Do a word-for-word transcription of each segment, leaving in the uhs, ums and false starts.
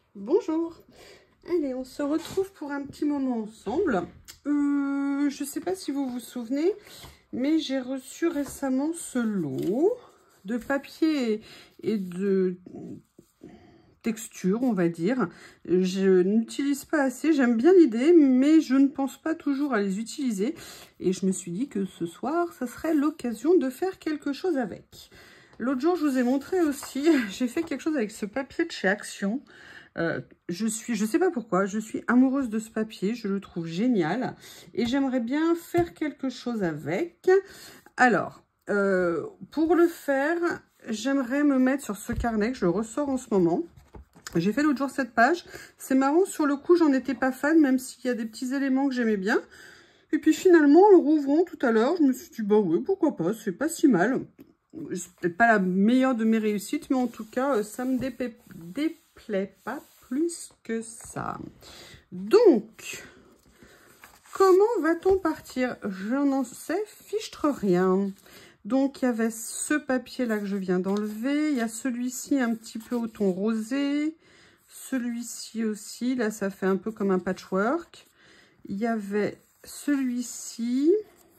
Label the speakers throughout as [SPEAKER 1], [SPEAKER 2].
[SPEAKER 1] Bonjour. Allez, on se retrouve pour un petit moment ensemble. Euh, je ne sais pas si vous vous souvenez, mais j'ai reçu récemment ce lot de papier et de texture, on va dire. Je n'utilise pas assez, j'aime bien l'idée, mais je ne pense pas toujours à les utiliser. Et je me suis dit que ce soir, ça serait l'occasion de faire quelque chose avec. L'autre jour, je vous ai montré aussi, j'ai fait quelque chose avec ce papier de chez Action. Euh, je suis, je sais pas pourquoi, je suis amoureuse de ce papier, je le trouve génial. Et j'aimerais bien faire quelque chose avec. Alors, euh, pour le faire, j'aimerais me mettre sur ce carnet que je ressors en ce moment. J'ai fait l'autre jour cette page. C'est marrant, sur le coup, j'en étais pas fan, même s'il y a des petits éléments que j'aimais bien. Et puis finalement, en le rouvrant tout à l'heure, je me suis dit, bah oui, pourquoi pas, c'est pas si mal. C'est peut-être pas la meilleure de mes réussites, mais en tout cas, ça me déplaît, déplaît pas plus que ça. Donc, comment va-t-on partir? Je n'en sais fichtre rien. Donc, il y avait ce papier-là que je viens d'enlever. Il y a celui-ci un petit peu au ton rosé. Celui-ci aussi. Là, ça fait un peu comme un patchwork. Il y avait celui-ci.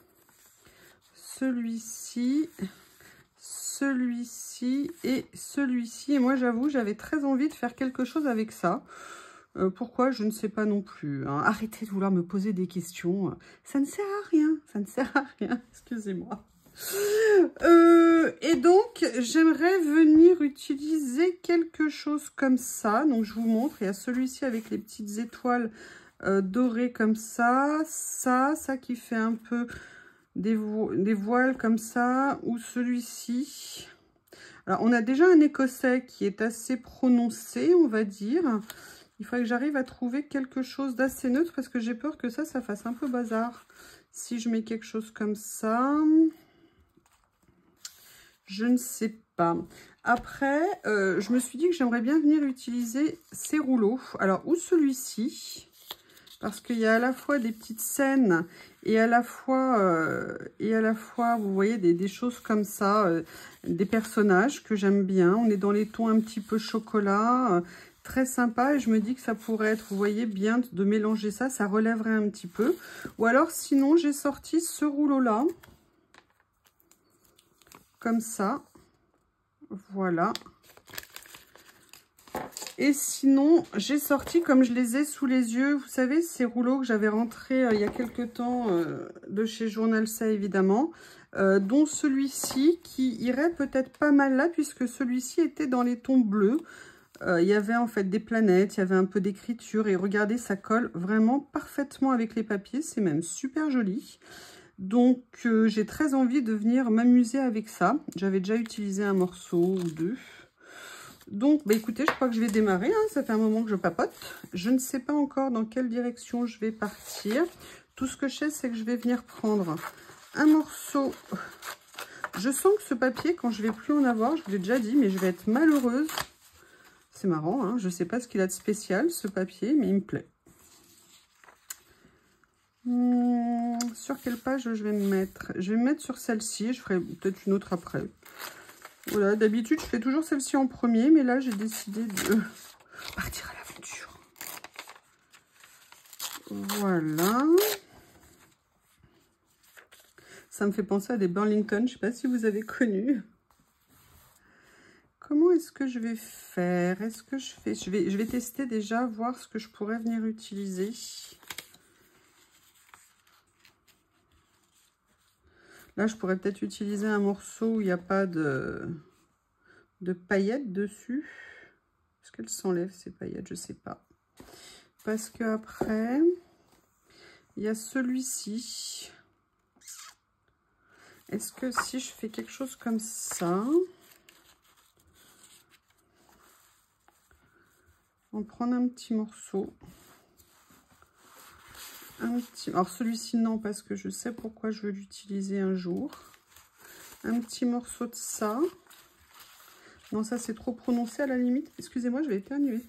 [SPEAKER 1] Celui-ci. Celui-ci et celui-ci. Et moi, j'avoue, j'avais très envie de faire quelque chose avec ça. Euh, pourquoi? Je ne sais pas non plus. Hein. Arrêtez de vouloir me poser des questions. Ça ne sert à rien. Ça ne sert à rien. Excusez-moi. Euh, et donc, j'aimerais venir utiliser quelque chose comme ça. Donc, je vous montre. Il y a celui-ci avec les petites étoiles euh, dorées comme ça. Ça, ça qui fait un peu des, vo des voiles comme ça. Ou celui-ci. Alors, on a déjà un écossais qui est assez prononcé, on va dire. Il faudrait que j'arrive à trouver quelque chose d'assez neutre parce que j'ai peur que ça, ça fasse un peu bazar. Si je mets quelque chose comme ça... Je ne sais pas. Après, euh, je me suis dit que j'aimerais bien venir utiliser ces rouleaux. Alors, ou celui-ci, parce qu'il y a à la fois des petites scènes et à la fois, euh, et à la fois vous voyez, des, des choses comme ça, euh, des personnages que j'aime bien. On est dans les tons un petit peu chocolat, euh, très sympa. Et je me dis que ça pourrait être, vous voyez, bien de mélanger ça. Ça relèverait un petit peu. Ou alors, sinon, j'ai sorti ce rouleau-là. Comme ça, voilà. Et sinon, j'ai sorti, comme je les ai sous les yeux, vous savez, ces rouleaux que j'avais rentrés euh, il y a quelques temps euh, de chez Journal Ça, évidemment, euh, dont celui-ci qui irait peut-être pas mal là, puisque celui-ci était dans les tons bleus. Euh, il y avait en fait des planètes, il y avait un peu d'écriture, et regardez, ça colle vraiment parfaitement avec les papiers, c'est même super joli. Donc, euh, j'ai très envie de venir m'amuser avec ça. J'avais déjà utilisé un morceau ou deux. Donc, bah, écoutez, je crois que je vais démarrer. Hein. Ça fait un moment que je papote. Je ne sais pas encore dans quelle direction je vais partir. Tout ce que je sais, c'est que je vais venir prendre un morceau. Je sens que ce papier, quand je vais plus en avoir, je vous l'ai déjà dit, mais je vais être malheureuse. C'est marrant, hein. Je ne sais pas ce qu'il a de spécial, ce papier, mais il me plaît. Hum, sur quelle page je vais me mettre? Je vais me mettre sur celle-ci, je ferai peut-être une autre après. Voilà, d'habitude je fais toujours celle-ci en premier, mais là j'ai décidé de partir à l'aventure. Voilà. Ça me fait penser à des Burlington, je ne sais pas si vous avez connu. Comment est-ce que je vais faire? Est-ce que je fais... Je vais, je vais tester déjà, voir ce que je pourrais venir utiliser. Là, je pourrais peut-être utiliser un morceau où il n'y a pas de, de paillettes dessus. Est-ce qu'elles s'enlèvent ces paillettes? Je ne sais pas. Parce qu'après, il y a celui-ci. Est-ce que si je fais quelque chose comme ça, on prend un petit morceau. Un petit, alors celui-ci non, parce que je sais pourquoi je veux l'utiliser un jour. Un petit morceau de ça. Non, ça c'est trop prononcé à la limite. Excusez-moi, je vais éternuer.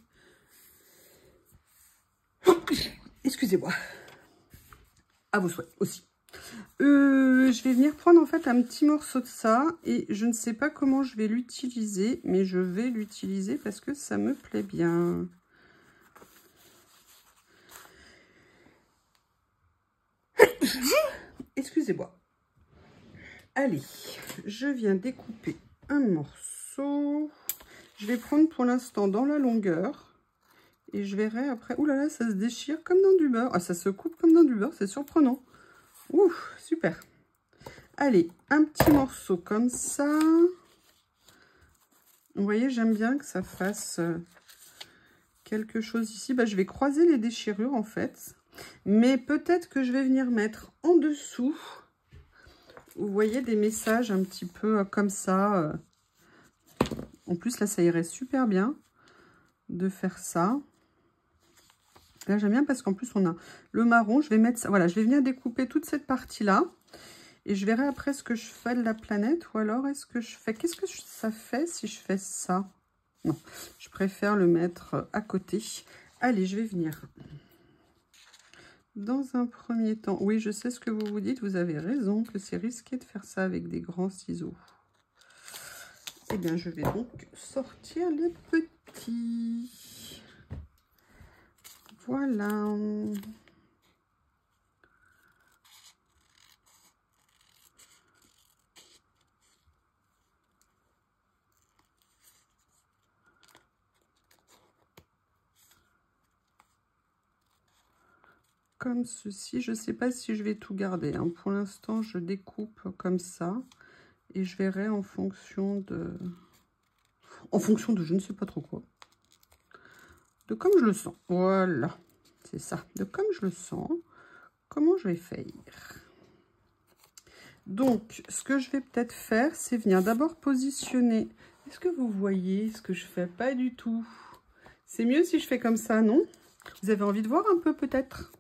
[SPEAKER 1] Excusez-moi. À vos souhaits aussi. Euh, je vais venir prendre en fait un petit morceau de ça. Et je ne sais pas comment je vais l'utiliser. Mais je vais l'utiliser parce que ça me plaît bien. Excusez-moi. Allez, je viens découper un morceau. Je vais prendre pour l'instant dans la longueur. Et je verrai après. Ouh là là, ça se déchire comme dans du beurre. Ah, ça se coupe comme dans du beurre, c'est surprenant. Ouh, super. Allez, un petit morceau comme ça. Vous voyez, j'aime bien que ça fasse quelque chose ici. Bah, je vais croiser les déchirures en fait. Mais peut-être que je vais venir mettre en dessous. Vous voyez des messages un petit peu comme ça. En plus, là, ça irait super bien de faire ça. Là, j'aime bien parce qu'en plus, on a le marron. Je vais mettre ça. Voilà, je vais venir découper toute cette partie-là. Et je verrai après ce que je fais de la planète. Ou alors, est-ce que je fais... Qu'est-ce que ça fait si je fais ça? Non, je préfère le mettre à côté. Allez, je vais venir. Dans un premier temps, oui, je sais ce que vous vous dites. Vous avez raison que c'est risqué de faire ça avec des grands ciseaux. Eh bien, je vais donc sortir les petits. Voilà. Comme ceci. Je ne sais pas si je vais tout garder, hein. Pour l'instant, je découpe comme ça. Et je verrai en fonction de... En fonction de je ne sais pas trop quoi. De comme je le sens. Voilà. C'est ça. De comme je le sens. Comment je vais faire. Donc, ce que je vais peut-être faire, c'est venir d'abord positionner. Est-ce que vous voyez ce que je fais? Pas du tout. C'est mieux si je fais comme ça, non? Vous avez envie de voir un peu peut-être?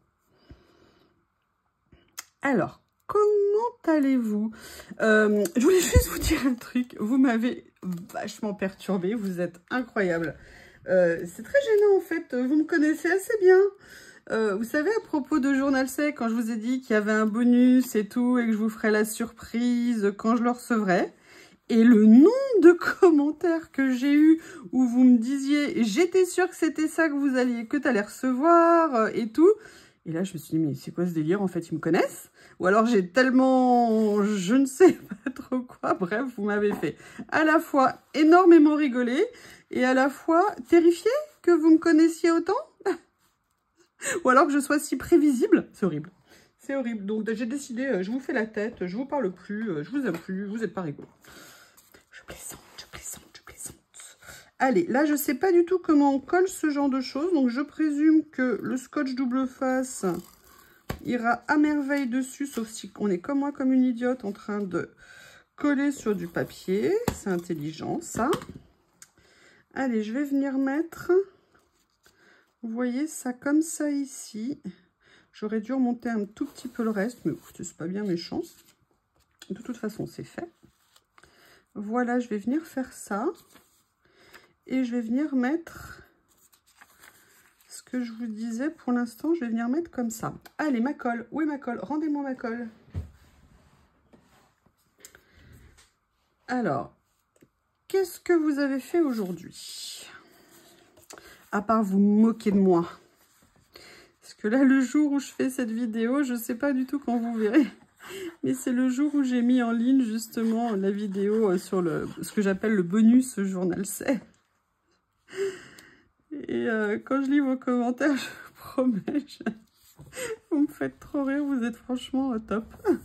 [SPEAKER 1] Alors, comment allez-vous? euh, Je voulais juste vous dire un truc. Vous m'avez vachement perturbé. Vous êtes incroyable. Euh, c'est très gênant en fait. Vous me connaissez assez bien. Euh, vous savez, à propos de Journal C, quand je vous ai dit qu'il y avait un bonus et tout, et que je vous ferais la surprise quand je le recevrai, et le nombre de commentaires que j'ai eu où vous me disiez, j'étais sûre que c'était ça que vous alliez, que tu allais recevoir et tout. Et là, je me suis dit, mais c'est quoi ce délire? En fait, ils me connaissent? Ou alors, j'ai tellement... Je ne sais pas trop quoi. Bref, vous m'avez fait à la fois énormément rigoler et à la fois terrifiée que vous me connaissiez autant. Ou alors que je sois si prévisible. C'est horrible. C'est horrible. Donc, j'ai décidé, je vous fais la tête, je vous parle plus, je vous aime plus, vous n'êtes pas rigolo. Je plaisante, je plaisante, je plaisante. Allez, là, je ne sais pas du tout comment on colle ce genre de choses. Donc, je présume que le scotch double face ira à merveille dessus, sauf si on est comme moi, comme une idiote, en train de coller sur du papier. C'est intelligent, ça. Allez, je vais venir mettre, vous voyez, ça comme ça ici. J'aurais dû remonter un tout petit peu le reste, mais c'est pas bien méchant. De toute façon, c'est fait. Voilà, je vais venir faire ça. Et je vais venir mettre ce que je vous disais pour l'instant. Je vais venir mettre comme ça. Allez, ma colle. Où est ma colle? Rendez-moi ma colle. Alors, qu'est-ce que vous avez fait aujourd'hui? À part vous moquer de moi. Parce que là, le jour où je fais cette vidéo, je ne sais pas du tout quand vous verrez. Mais c'est le jour où j'ai mis en ligne justement la vidéo sur le, ce que j'appelle le bonus Journal C. Et euh, quand je lis vos commentaires, je vous promets, je... vous me faites trop rire, vous êtes franchement au top.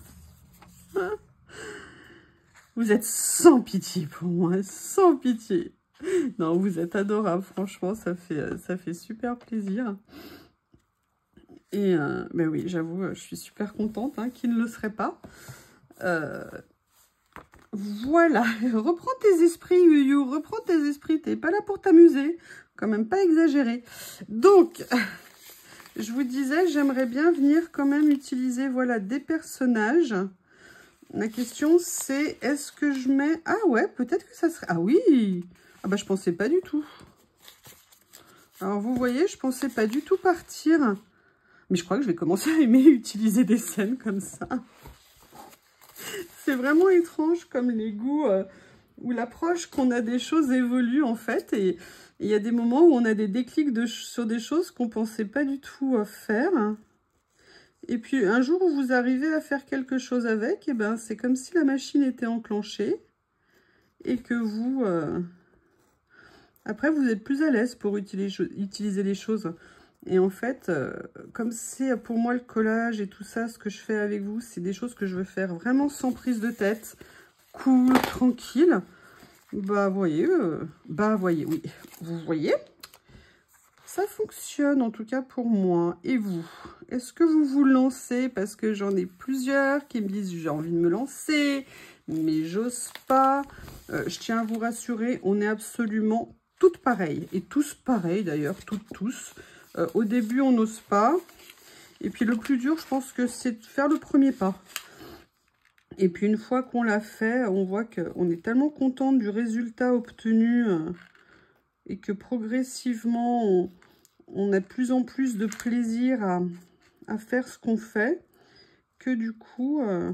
[SPEAKER 1] Vous êtes sans pitié pour moi, sans pitié. Non, vous êtes adorable, franchement, ça fait, ça fait super plaisir. Et euh, ben oui, j'avoue, je suis super contente, hein, qui ne le serait pas. Euh, voilà, reprends tes esprits, Yuyu, reprends tes esprits, t'es pas là pour t'amuser, quand même pas exagéré. Donc, je vous disais, j'aimerais bien venir quand même utiliser, voilà, des personnages. La question, c'est, est-ce que je mets... Ah ouais, peut-être que ça serait... Ah oui. Ah bah, je pensais pas du tout. Alors, vous voyez, je pensais pas du tout partir. Mais je crois que je vais commencer à aimer utiliser des scènes comme ça. C'est vraiment étrange comme les goûts euh, ou l'approche qu'on a des choses évolue en fait. Et il y a des moments où on a des déclics de, sur des choses qu'on pensait pas du tout euh, faire. Et puis un jour où vous arrivez à faire quelque chose avec, et ben c'est comme si la machine était enclenchée et que vous... Euh, après, vous êtes plus à l'aise pour utiliser, utiliser les choses. Et en fait, euh, comme c'est pour moi le collage et tout ça, ce que je fais avec vous, c'est des choses que je veux faire vraiment sans prise de tête, cool, tranquille. Bah, voyez, euh, bah, voyez, oui, vous voyez, ça fonctionne en tout cas pour moi. Et vous, est-ce que vous vous lancez? Parce que j'en ai plusieurs qui me disent j'ai envie de me lancer, mais j'ose pas. Euh, je tiens à vous rassurer, on est absolument toutes pareilles, et tous pareils d'ailleurs, toutes, tous. Euh, au début, on n'ose pas. Et puis le plus dur, je pense que c'est de faire le premier pas. Et puis une fois qu'on l'a fait, on voit qu'on est tellement content du résultat obtenu euh, et que progressivement, on, on a de plus en plus de plaisir à, à faire ce qu'on fait, que du coup, euh,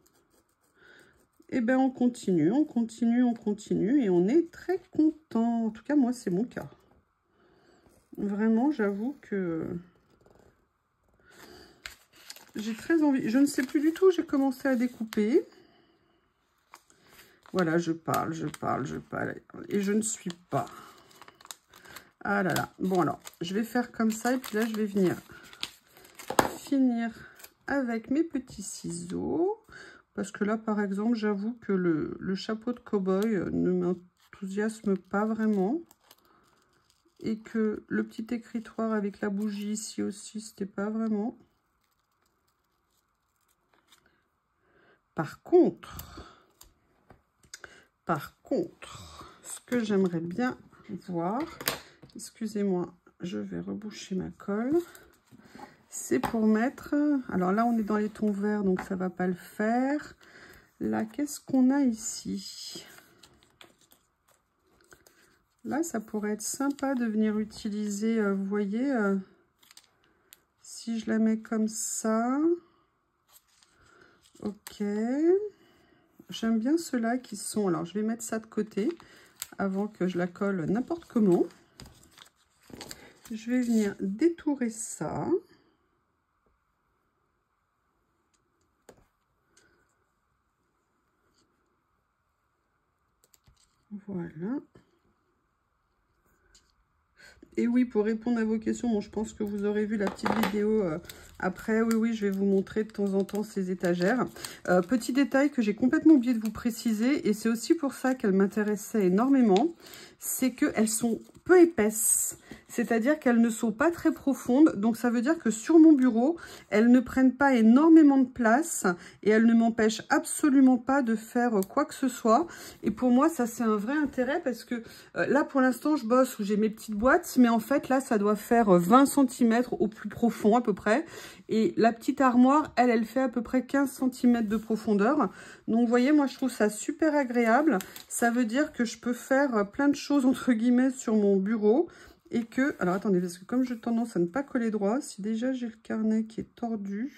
[SPEAKER 1] eh ben on continue, on continue, on continue et on est très content. En tout cas, moi, c'est mon cas. Vraiment, j'avoue que j'ai très envie. Je ne sais plus du tout, j'ai commencé à découper. Voilà, je parle, je parle, je parle. Et je ne suis pas. Ah là là. Bon, alors, je vais faire comme ça. Et puis là, je vais venir finir avec mes petits ciseaux. Parce que là, par exemple, j'avoue que le, le chapeau de cow-boy ne m'enthousiasme pas vraiment. Et que le petit écritoire avec la bougie ici aussi, c'était pas vraiment. Par contre, par contre, ce que j'aimerais bien voir, excusez-moi, je vais reboucher ma colle, c'est pour mettre, alors là on est dans les tons verts, donc ça va pas le faire. Là, qu'est-ce qu'on a ici? Là, ça pourrait être sympa de venir utiliser, euh, vous voyez, euh, si je la mets comme ça. Ok. J'aime bien ceux-là qui sont... Alors, je vais mettre ça de côté avant que je la colle n'importe comment. Je vais venir détourer ça. Voilà. Et oui, pour répondre à vos questions, bon, je pense que vous aurez vu la petite vidéo euh, après. Oui, oui, je vais vous montrer de temps en temps ces étagères. Euh, petit détail que j'ai complètement oublié de vous préciser, et c'est aussi pour ça qu'elles m'intéressaient énormément, c'est qu'elles sont peu épaisses. C'est-à-dire qu'elles ne sont pas très profondes. Donc, ça veut dire que sur mon bureau, elles ne prennent pas énormément de place et elles ne m'empêchent absolument pas de faire quoi que ce soit. Et pour moi, ça, c'est un vrai intérêt parce que euh, là, pour l'instant, je bosse où j'ai mes petites boîtes. Mais en fait, là, ça doit faire vingt centimètres au plus profond à peu près. Et la petite armoire, elle, elle fait à peu près quinze centimètres de profondeur. Donc, vous voyez, moi, je trouve ça super agréable. Ça veut dire que je peux faire plein de choses, entre guillemets, sur mon bureau. Et que, alors attendez, parce que comme j'ai tendance à ne pas coller droit, si déjà j'ai le carnet qui est tordu,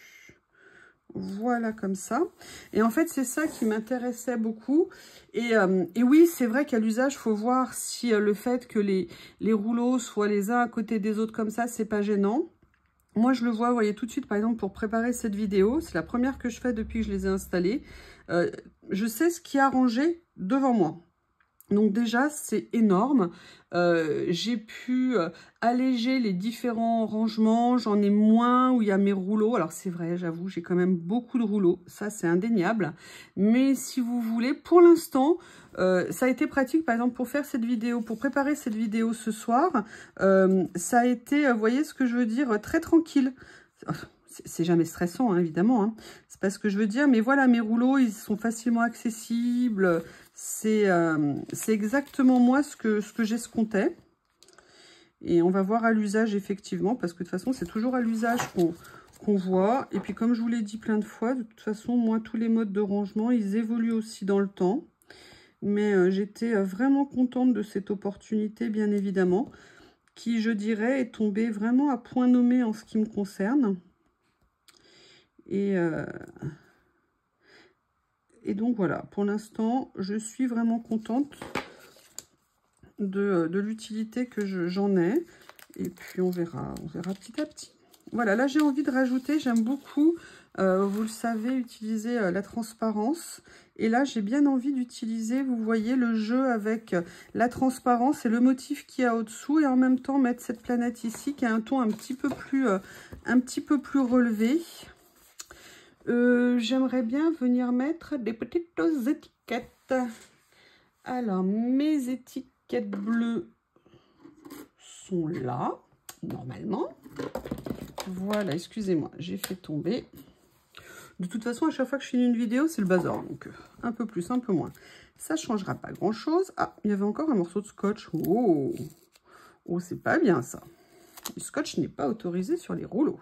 [SPEAKER 1] voilà comme ça. Et en fait, c'est ça qui m'intéressait beaucoup. Et, euh, et oui, c'est vrai qu'à l'usage, il faut voir si euh, le fait que les, les rouleaux soient les uns à côté des autres comme ça, c'est pas gênant. Moi, je le vois, vous voyez, tout de suite, par exemple, pour préparer cette vidéo, c'est la première que je fais depuis que je les ai installés. Euh, je sais ce qui est arrangé devant moi. Donc déjà, c'est énorme. Euh, j'ai pu euh, alléger les différents rangements. J'en ai moins où il y a mes rouleaux. Alors c'est vrai, j'avoue, j'ai quand même beaucoup de rouleaux. Ça, c'est indéniable. Mais si vous voulez, pour l'instant, euh, ça a été pratique, par exemple, pour faire cette vidéo, pour préparer cette vidéo ce soir. Euh, ça a été, vous voyez ce que je veux dire, très tranquille. C'est jamais stressant, hein, évidemment. Hein. C'est pas ce que je veux dire. Mais voilà, mes rouleaux, ils sont facilement accessibles. C'est euh, exactement moi ce que, ce que j'escomptais. Et on va voir à l'usage, effectivement, parce que de toute façon, c'est toujours à l'usage qu'on qu'on voit. Et puis, comme je vous l'ai dit plein de fois, de toute façon, moi, tous les modes de rangement, ils évoluent aussi dans le temps. Mais euh, j'étais vraiment contente de cette opportunité, bien évidemment, qui, je dirais, est tombée vraiment à point nommé en ce qui me concerne. Et... Euh... Et donc voilà, pour l'instant, je suis vraiment contente de, de l'utilité que j'en ai. Et puis on verra, on verra petit à petit. Voilà, là j'ai envie de rajouter, j'aime beaucoup, euh, vous le savez, utiliser euh, la transparence. Et là j'ai bien envie d'utiliser, vous voyez, le jeu avec la transparence et le motif qu'il y a au-dessous. Et en même temps mettre cette planète ici qui a un ton un petit peu plus, euh, un petit peu plus relevé. Euh, J'aimerais bien venir mettre des petites étiquettes. Alors, mes étiquettes bleues sont là, normalement. Voilà, excusez-moi, j'ai fait tomber. De toute façon, à chaque fois que je finis une vidéo, c'est le bazar. Donc, un peu plus, un peu moins. Ça ne changera pas grand-chose. Ah, il y avait encore un morceau de scotch. Oh, oh, c'est pas bien, ça. Le scotch n'est pas autorisé sur les rouleaux.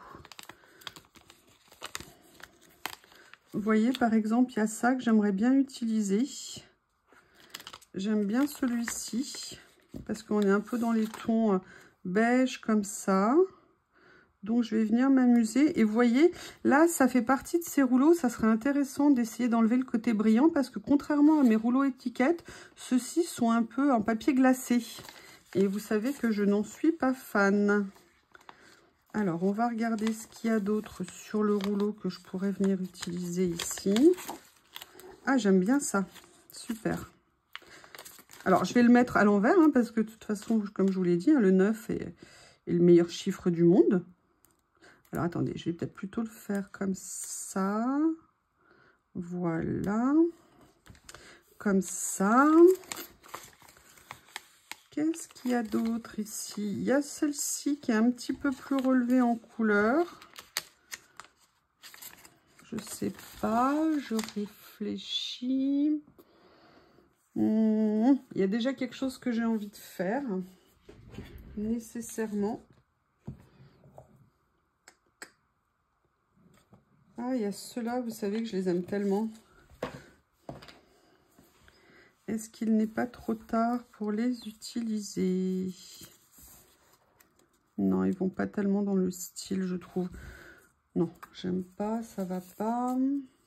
[SPEAKER 1] Vous voyez, par exemple, il y a ça que j'aimerais bien utiliser. J'aime bien celui-ci. Parce qu'on est un peu dans les tons beige, comme ça. Donc, je vais venir m'amuser. Et vous voyez, là, ça fait partie de ces rouleaux. Ça serait intéressant d'essayer d'enlever le côté brillant parce que contrairement à mes rouleaux étiquettes, ceux-ci sont un peu en papier glacé. Et vous savez que je n'en suis pas fan. Alors, on va regarder ce qu'il y a d'autre sur le rouleau que je pourrais venir utiliser ici. Ah, j'aime bien ça. Super. Alors, je vais le mettre à l'envers hein, parce que de toute façon, comme je vous l'ai dit, hein, le neuf est, est le meilleur chiffre du monde. Alors, attendez, je vais peut-être plutôt le faire comme ça. Voilà. Comme ça. Qu'est-ce qu'il y a d'autre ici? Il y a celle-ci qui est un petit peu plus relevée en couleur. Je sais pas, je réfléchis. Mmh, il y a déjà quelque chose que j'ai envie de faire. Nécessairement. Ah, il y a ceux-là, vous savez que je les aime tellement. Est-ce qu'il n'est pas trop tard pour les utiliser? Non, ils vont pas tellement dans le style, je trouve. Non, j'aime pas, ça va pas.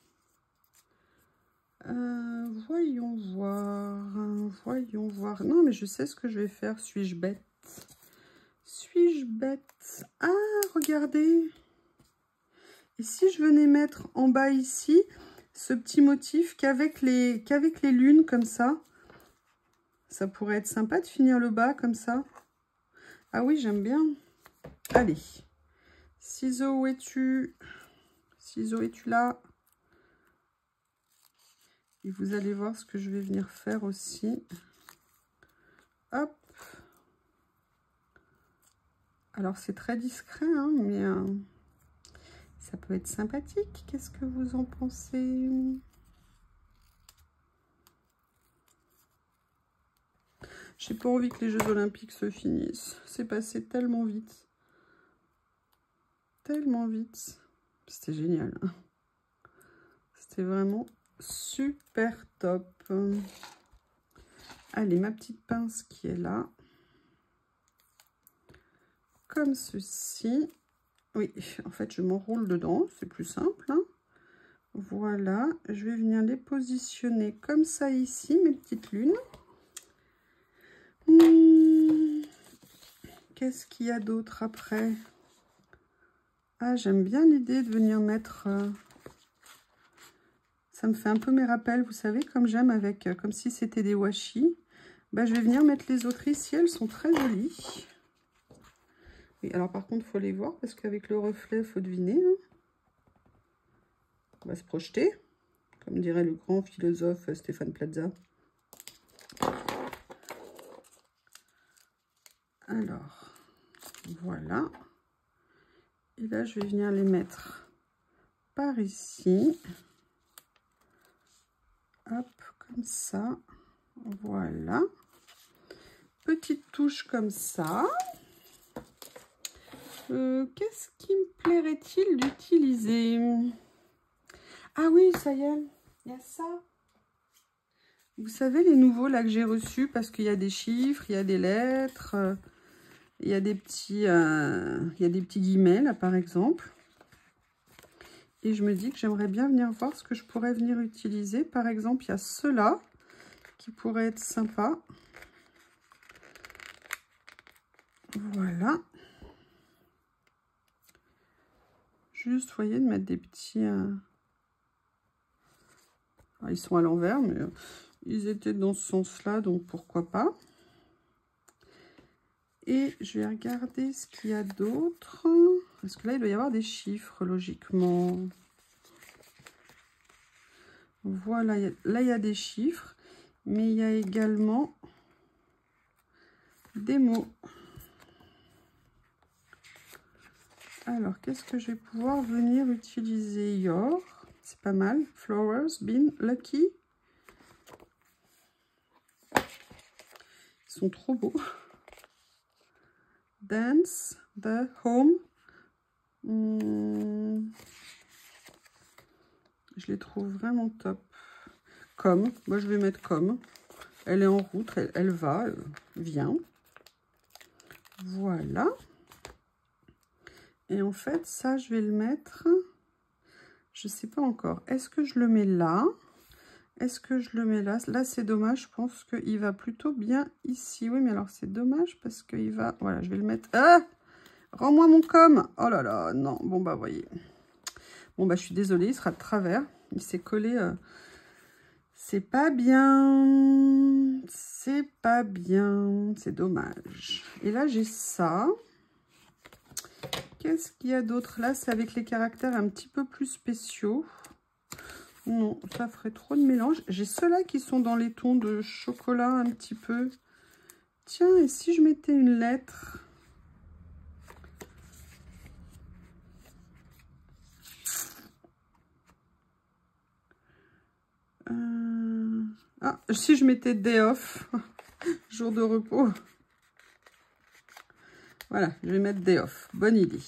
[SPEAKER 1] Euh, voyons voir, voyons voir. Non, mais je sais ce que je vais faire. Suis-je bête? Suis-je bête? Ah, regardez. Et si je venais mettre en bas ici, ce petit motif qu'avec les, qu'avec les lunes, comme ça, ça pourrait être sympa de finir le bas comme ça. Ah oui, j'aime bien. Allez. Ciseaux, où es-tu? Ciseaux, es-tu là? Et vous allez voir ce que je vais venir faire aussi. Hop. Alors, c'est très discret, hein, mais euh, ça peut être sympathique. Qu'est-ce que vous en pensez? J'ai pas envie que les Jeux Olympiques se finissent. C'est passé tellement vite. Tellement vite. C'était génial. C'était vraiment super top. Allez, ma petite pince qui est là. Comme ceci. Oui, en fait, je m'enroule dedans. C'est plus simple. Hein. Voilà. Je vais venir les positionner comme ça ici, mes petites lunes. Hum. Qu'est-ce qu'il y a d'autre après? Ah, j'aime bien l'idée de venir mettre... Euh... Ça me fait un peu mes rappels, vous savez, comme j'aime avec, euh, comme si c'était des washi. Bah, je vais venir mettre les autres ici, elles sont très jolies. Oui, alors par contre, il faut les voir parce qu'avec le reflet, il faut deviner. Hein. On va se projeter, comme dirait le grand philosophe Stéphane Plaza. Alors, voilà. Et là, je vais venir les mettre par ici. Hop, comme ça. Voilà. Petite touche comme ça. Euh, Qu'est-ce qui me plairait-il d'utiliser? Ah oui, ça y est, il y a ça. Vous savez, les nouveaux là que j'ai reçus, parce qu'il y a des chiffres, il y a des lettres, euh, il y a des petits, euh, il y a des petits guillemets là par exemple. Et je me dis que j'aimerais bien venir voir ce que je pourrais venir utiliser. Par exemple, il y a ceux-là qui pourraient être sympas. Voilà. Juste, vous voyez, de mettre des petits... Euh... Ah, ils sont à l'envers, mais euh, ils étaient dans ce sens-là, donc pourquoi pas. Et je vais regarder ce qu'il y a d'autre. Parce que là, il doit y avoir des chiffres, logiquement. Voilà, y a, là, il y a des chiffres. Mais il y a également des mots. Alors, qu'est-ce que je vais pouvoir venir utiliser? Your, c'est pas mal. Flowers, Bean, Lucky. Ils sont trop beaux. Dance, The Home. Hmm. Je les trouve vraiment top. Comme, moi je vais mettre comme. Elle est en route, elle, elle va, euh, vient. Voilà. Et en fait, ça, je vais le mettre, je sais pas encore. Est-ce que je le mets là? Est-ce que je le mets là? Là, c'est dommage, je pense qu'il va plutôt bien ici. Oui, mais alors, c'est dommage parce qu'il va... Voilà, je vais le mettre... Ah! Rends-moi mon com! Oh là là, non. Bon, bah, voyez. Bon, bah, je suis désolée, il sera de travers. Il s'est collé... Euh... C'est pas bien. C'est pas bien. C'est dommage. Et là, j'ai ça. Qu'est-ce qu'il y a d'autre? Là, c'est avec les caractères un petit peu plus spéciaux. Non, ça ferait trop de mélange. J'ai ceux-là qui sont dans les tons de chocolat un petit peu. Tiens, et si je mettais une lettre? euh... Ah, si je mettais day off, jour de repos. Voilà, je vais mettre day off. Bonne idée.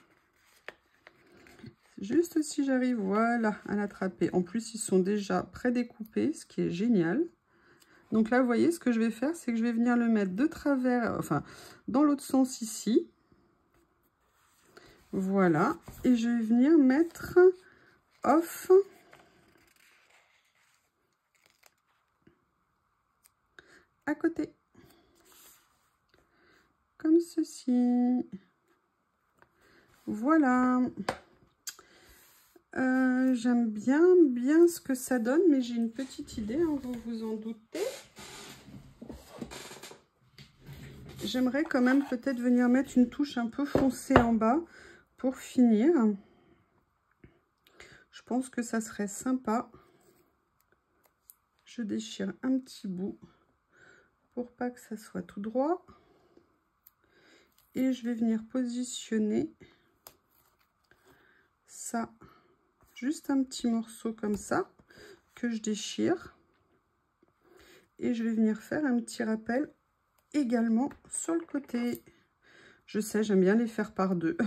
[SPEAKER 1] Juste si j'arrive, voilà, à l'attraper. En plus, ils sont déjà pré-découpés, ce qui est génial. Donc là, vous voyez, ce que je vais faire, c'est que je vais venir le mettre de travers, enfin, dans l'autre sens ici. Voilà. Et je vais venir mettre off. À côté. Comme ceci. Voilà. Euh, J'aime bien, bien ce que ça donne, mais j'ai une petite idée, hein, vous vous en doutez. J'aimerais quand même peut-être venir mettre une touche un peu foncée en bas pour finir. Je pense que ça serait sympa. Je déchire un petit bout pour pas que ça soit tout droit. Et je vais venir positionner ça. Juste un petit morceau comme ça que je déchire. Et je vais venir faire un petit rappel également sur le côté. Je sais, j'aime bien les faire par deux.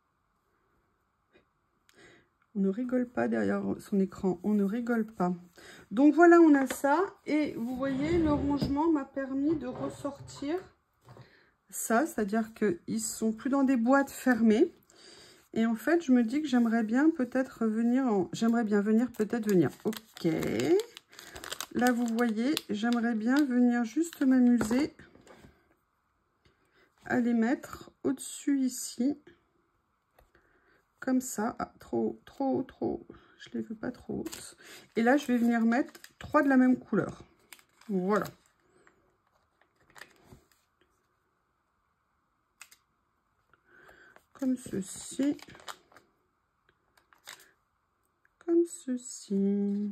[SPEAKER 1] On ne rigole pas derrière son écran, on ne rigole pas. Donc voilà, on a ça. Et vous voyez, le rangement m'a permis de ressortir ça, c'est-à-dire qu'ils sont plus dans des boîtes fermées. Et en fait, je me dis que j'aimerais bien peut-être venir en... J'aimerais bien venir peut-être venir. Ok. Là, vous voyez, j'aimerais bien venir juste m'amuser à les mettre au-dessus ici. Comme ça. Ah, trop, trop, trop. Je les veux pas trop hautes. Et là, je vais venir mettre trois de la même couleur. Voilà. Comme ceci. Comme ceci.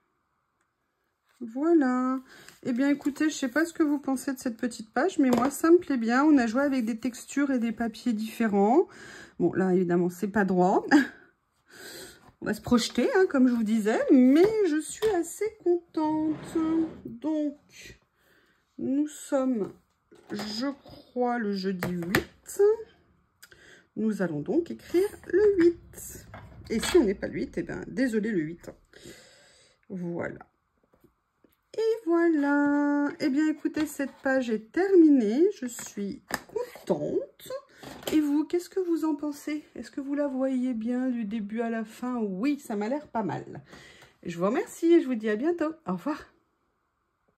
[SPEAKER 1] Voilà. Eh bien, écoutez, je ne sais pas ce que vous pensez de cette petite page, mais moi, ça me plaît bien. On a joué avec des textures et des papiers différents. Bon, là, évidemment, c'est pas droit. On va se projeter, hein, comme je vous disais, mais je suis assez contente. Donc, nous sommes, je crois, le jeudi huit. Nous allons donc écrire le huit. Et si on n'est pas le huit, eh bien, désolé le huit. Voilà. Et voilà. Eh bien, écoutez, cette page est terminée. Je suis contente. Et vous, qu'est-ce que vous en pensez? Est-ce que vous la voyez bien du début à la fin? Oui, ça m'a l'air pas mal. Je vous remercie et je vous dis à bientôt. Au revoir.